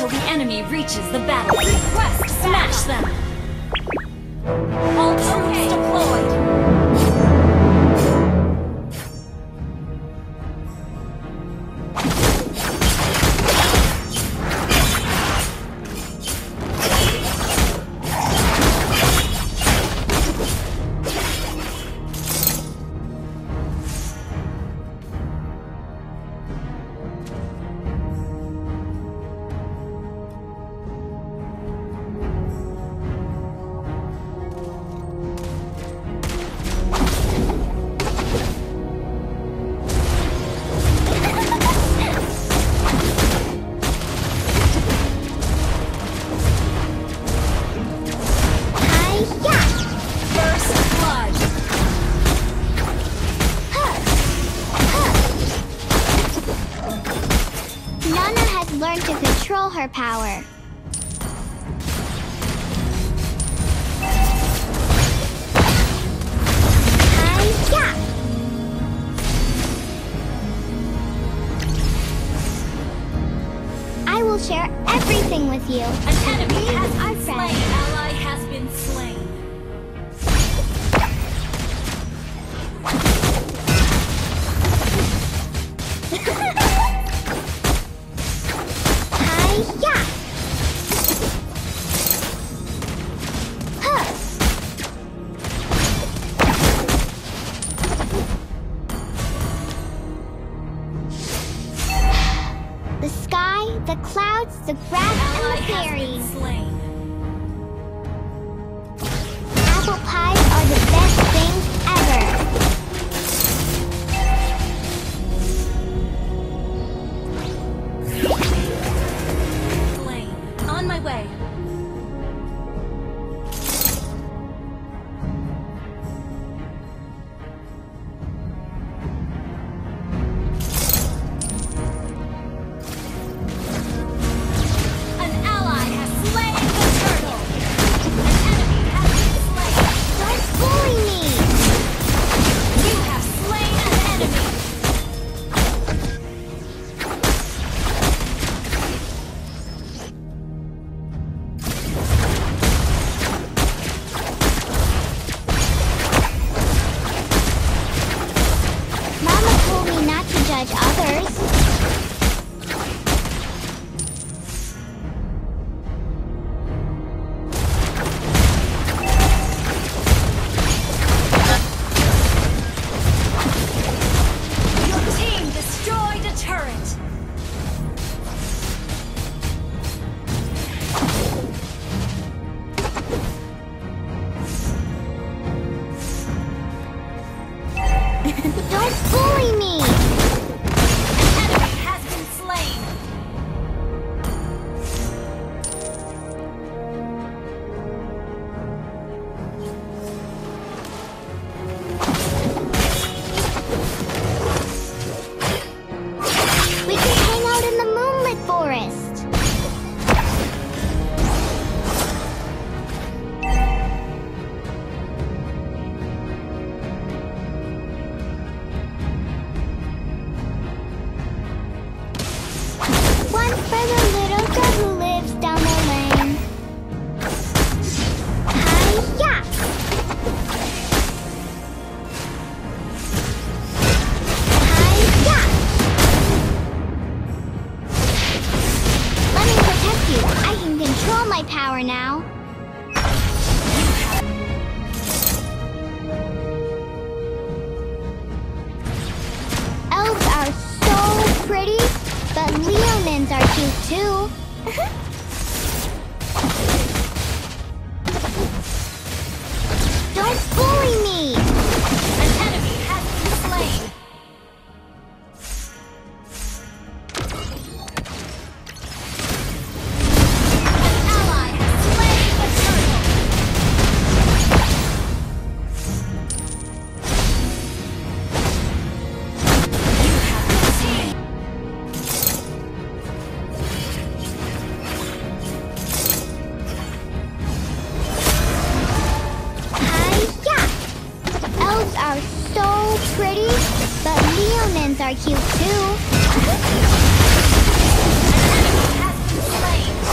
until the enemy reaches the battle. Request smash them! All troops deployed! Learn to control her power. Hi-ya! I will share everything with you. An enemy has been slain. Ally has been slain. The sky, the clouds, the grass, and the fairies. Apple pies are the best things ever. Slain. On my way. Judge others. Your team destroyed a turret. Don't bully me! Power now. Elves are so pretty, but leonins are cute too. Don't bully me! An enemy has been slain. Pretty, but leonins are cute too. An enemy has been slain.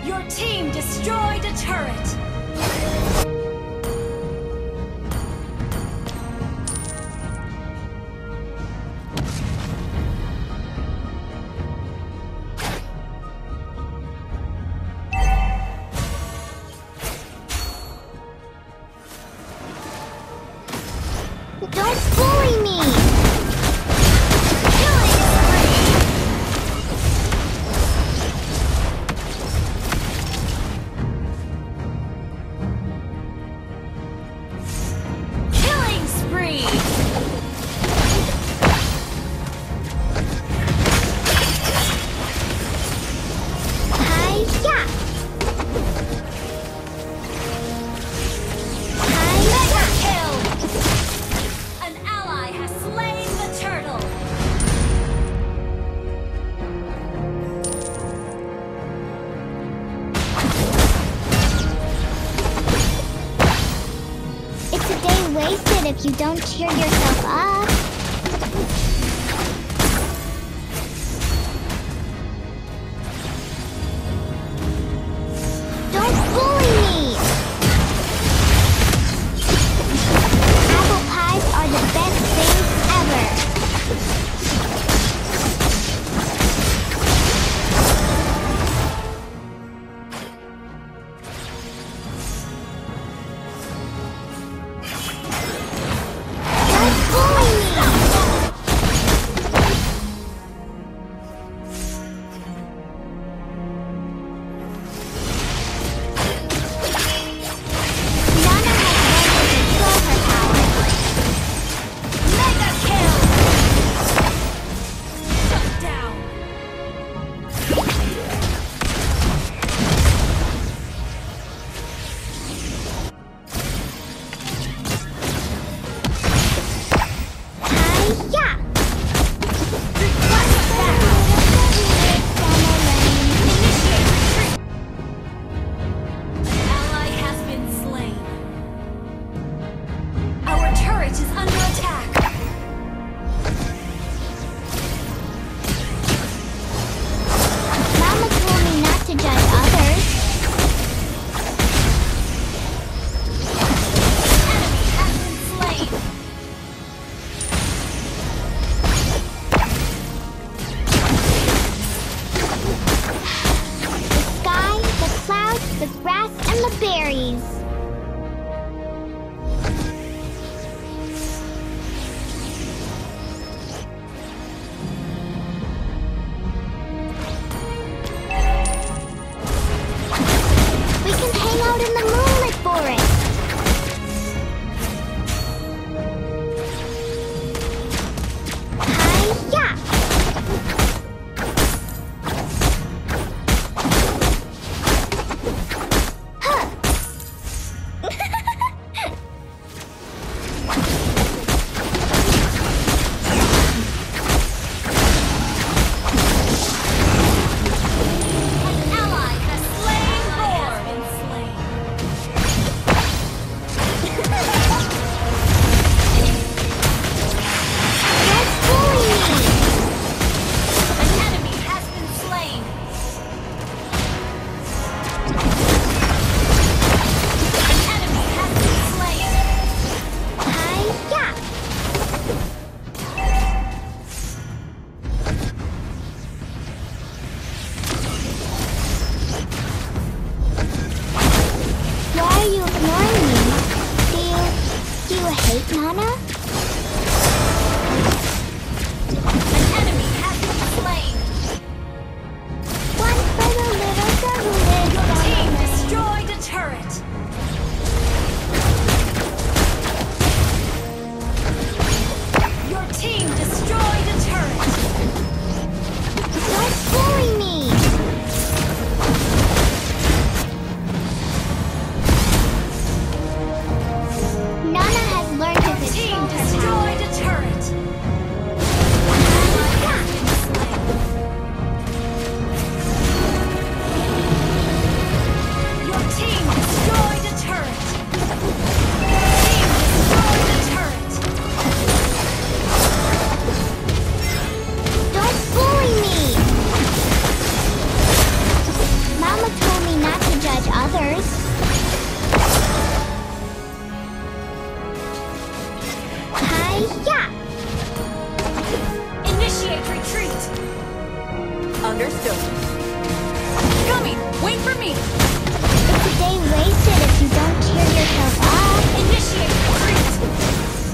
Your team destroyed a turret! Don't bully me! Killing spree! Hi-ya! Mega kill! An ally has slain the turtle! It's a day wasted if you don't cheer yourself up. Don't bully me! Apple pies are the best things ever. Don't bully me! Nana has learned to control her power. Mega kill! Shut down! Hi-ya! Request battle! Initiate retreat! An ally has been slain. Our turret is under attack. Mama told me not to judge others. Enemy has been slain. The sky, the clouds, the grass, and the berries. We can hang out in the moonlit forest. Hi-ya! Huh. An ally has slain Gord. Don't bully me! An enemy has been slain. An enemy has been slain. Hi-ya! Why are you ignoring me? Do you hate Nana? An enemy has been slain. One for the little girl who lives Your on team the lane. destroyed a turret. Your team destroyed a turret. Don't bully me! Nana has learned to Your team Understood. Coming! Wait for me! It's a day wasted if you don't cheer yourself up. Initiate retreat!